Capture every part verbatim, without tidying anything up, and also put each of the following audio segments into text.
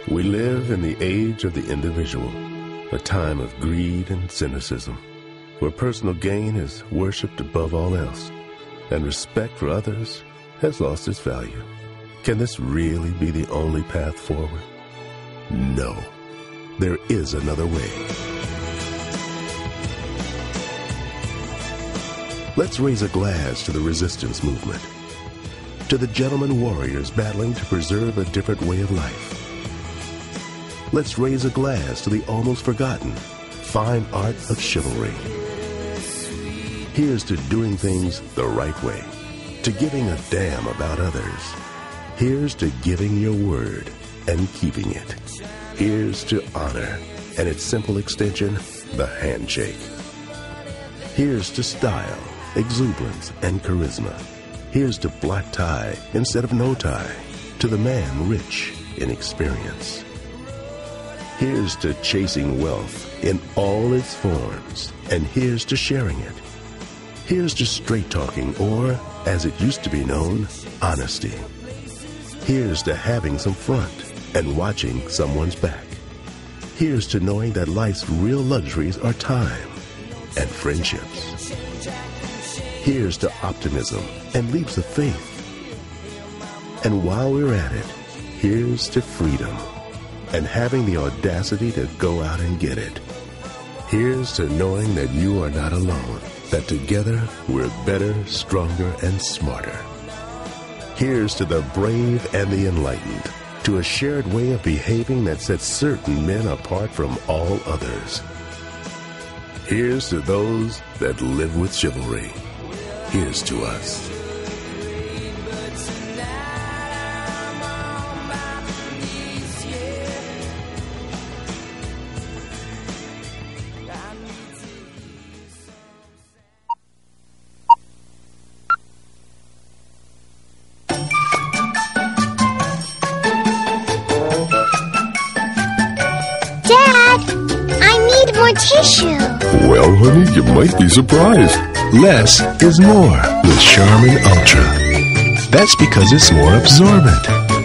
We live in the age of the individual, a time of greed and cynicism, where personal gain is worshipped above all else, and respect for others has lost its value. Can this really be the only path forward? No. There is another way. Let's raise a glass to the resistance movement, to the gentleman warriors battling to preserve a different way of life. Let's raise a glass to the almost forgotten fine art of chivalry. Here's to doing things the right way, to giving a damn about others. Here's to giving your word and keeping it. Here's to honor and its simple extension, the handshake. Here's to style, exuberance, and charisma. Here's to black tie instead of no tie, to the man rich in experience. Here's to chasing wealth in all its forms, and here's to sharing it. Here's to straight talking, or, as it used to be known, honesty. Here's to having some front and watching someone's back. Here's to knowing that life's real luxuries are time and friendships. Here's to optimism and leaps of faith. And while we're at it, here's to freedom and having the audacity to go out and get it. Here's to knowing that you are not alone, that together we're better, stronger, and smarter. Here's to the brave and the enlightened, to a shared way of behaving that sets certain men apart from all others. Here's to those that live with chivalry. Here's to us. Tissue. Well, honey, you might be surprised. Less is more with Charmin Ultra. That's because it's more absorbent.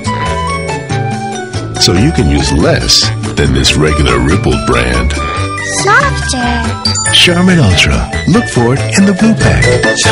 So you can use less than this regular Ripple brand. Softer. Charmin Ultra. Look for it in the blue pack.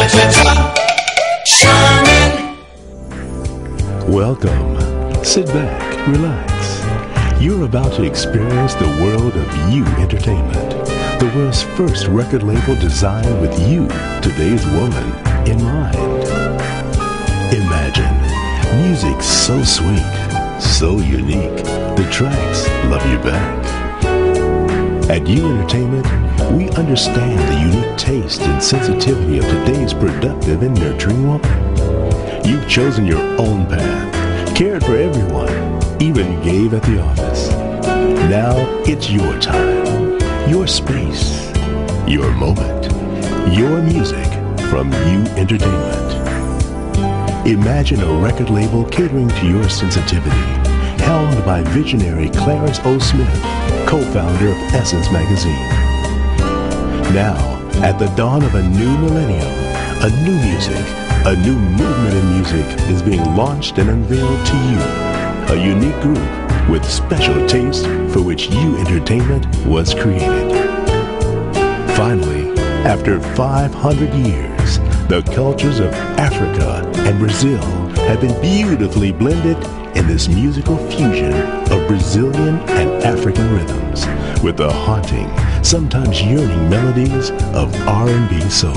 Charmin. Welcome. Sit back, relax. You're about to experience the world of You Entertainment, the world's first record label designed with you, today's woman, in mind. Imagine music so sweet, so unique, the tracks love you back. At You Entertainment, we understand the unique taste and sensitivity of today's productive and nurturing woman. You've chosen your own path, cared for everyone, even gave at the office. Now it's your time, your space, your moment, your music from You Entertainment. Imagine a record label catering to your sensitivity, helmed by visionary Clarence O. Smith, co-founder of Essence Magazine. Now, at the dawn of a new millennium, a new music, a new movement in music is being launched and unveiled to you. A unique group with special taste for which You Entertainment was created. Finally, after five hundred years, the cultures of Africa and Brazil have been beautifully blended in this musical fusion of Brazilian and African rhythms with the haunting, sometimes yearning melodies of R and B soul.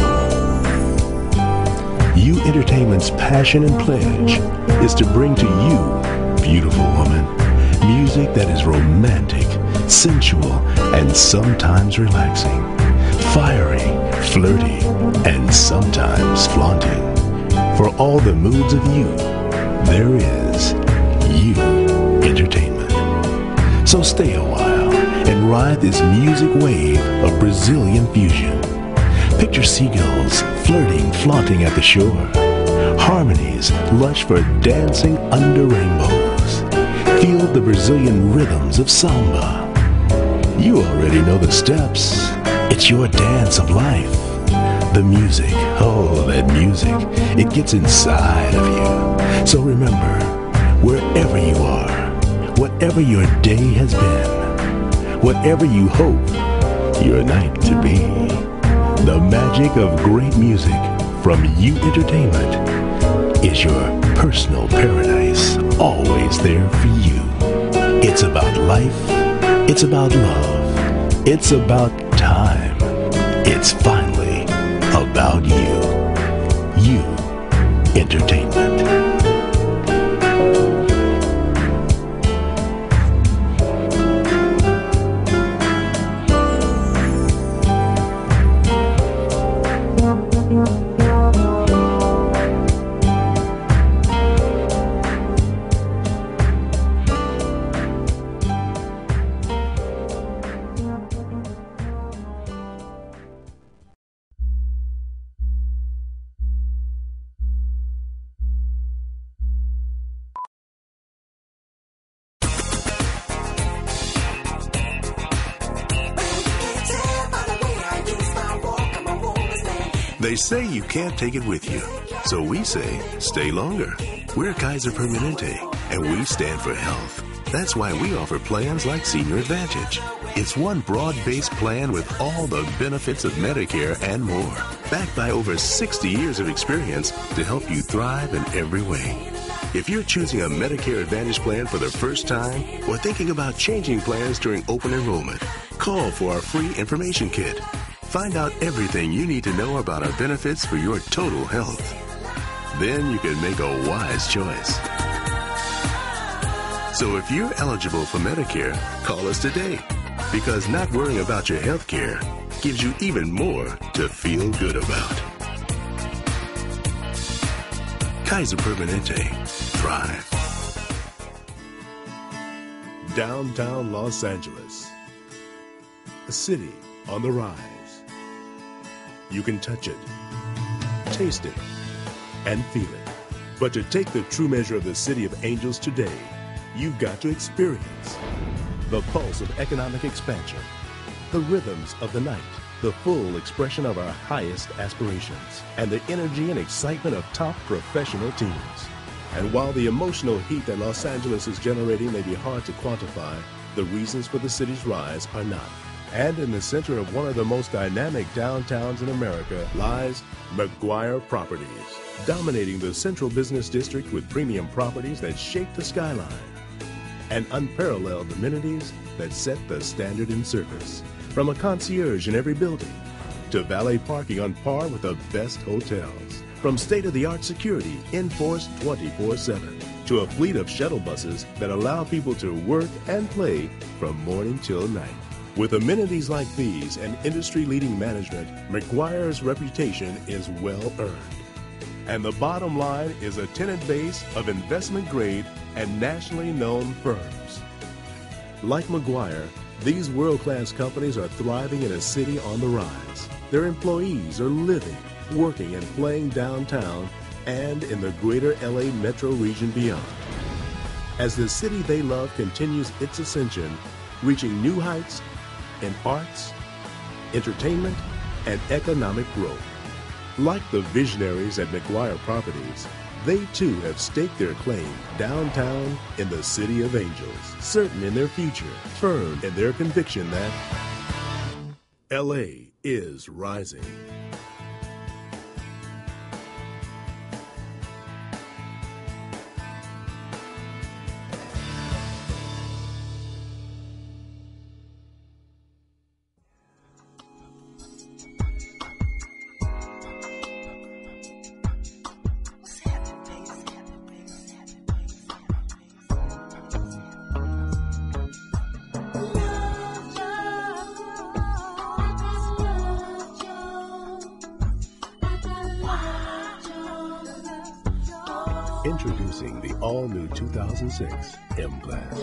You Entertainment's passion and pledge is to bring to you, beautiful woman, music that is romantic, sensual, and sometimes relaxing, fiery, flirty, and sometimes flaunting. For all the moods of you, there is You Entertainment. So stay a while and ride this music wave of Brazilian fusion. Picture seagulls flirting, flaunting at the shore. Harmonies lush for dancing under rainbows. Feel the Brazilian rhythms of samba. You already know the steps. It's your dance of life. The music, oh, that music, it gets inside of you. So remember, wherever you are, whatever your day has been, whatever you hope your night to be. The magic of great music from U Entertainment is your personal paradise, always there for you. It's about life, it's about love, it's about time. It's finally about you. U Entertainment. They say you can't take it with you, so we say stay longer. We're Kaiser Permanente, and we stand for health. That's why we offer plans like Senior Advantage. It's one broad-based plan with all the benefits of Medicare and more, backed by over sixty years of experience to help you thrive in every way. If you're choosing a Medicare Advantage plan for the first time or thinking about changing plans during open enrollment, call for our free information kit. Find out everything you need to know about our benefits for your total health. Then you can make a wise choice. So if you're eligible for Medicare, call us today, because not worrying about your health care gives you even more to feel good about. Kaiser Permanente. Thrive. Downtown Los Angeles. A city on the rise. You can touch it, taste it, and feel it. But to take the true measure of the City of Angels today, you've got to experience the pulse of economic expansion, the rhythms of the night, the full expression of our highest aspirations, and the energy and excitement of top professional teams. And while the emotional heat that Los Angeles is generating may be hard to quantify, the reasons for the city's rise are not. And in the center of one of the most dynamic downtowns in America lies McGuire Properties, dominating the central business district with premium properties that shape the skyline and unparalleled amenities that set the standard in service. From a concierge in every building to valet parking on par with the best hotels. From state-of-the-art security enforced twenty-four seven to a fleet of shuttle buses that allow people to work and play from morning till night. With amenities like these and industry-leading management, McGuire's reputation is well earned. And the bottom line is a tenant base of investment-grade and nationally known firms. Like McGuire, these world-class companies are thriving in a city on the rise. Their employees are living, working, and playing downtown and in the greater L A metro region beyond. As the city they love continues its ascension, reaching new heights in arts, entertainment, and economic growth. Like the visionaries at McGuire Properties, they too have staked their claim downtown in the City of Angels, certain in their future, firm in their conviction that L A is rising. Introducing the all-new two thousand six M-Class.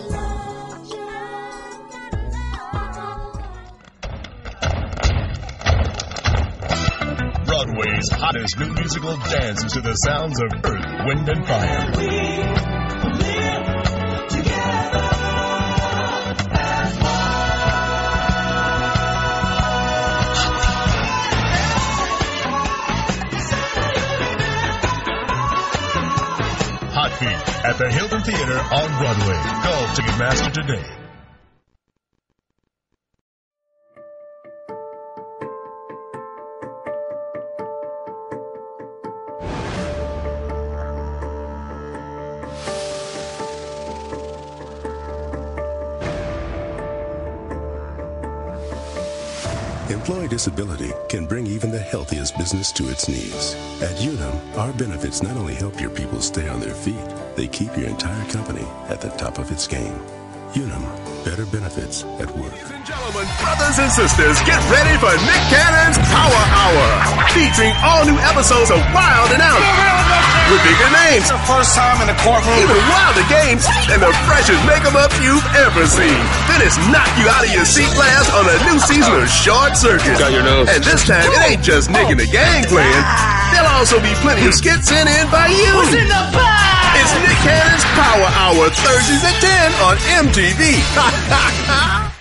Broadway's hottest new musical dances to the sounds of Earth, Wind, and Fire. We live together as Hot Feet at the Hilton Theater on Broadway. Call Ticketmaster today. Employee disability can bring even the healthiest business to its knees. At Unum, our benefits not only help your people stay on their feet, they keep your entire company at the top of its game. Unum, better benefits at work. Ladies and gentlemen, brothers and sisters, get ready for Nick Cannon's Power Hour, featuring all new episodes of Wild and Out, with bigger names, the first time in the courtroom, even wilder games, and the freshest make-em-ups you've ever seen. Then it's knock you out of your seat last on a new season of Short Circuit. Got your nose. And this time, it ain't just Nick and the gang playing. There'll also be plenty of skits sent in by you. Who's in the bag? It's Nick Cannon's Power Hour, Thursdays at ten on M T V.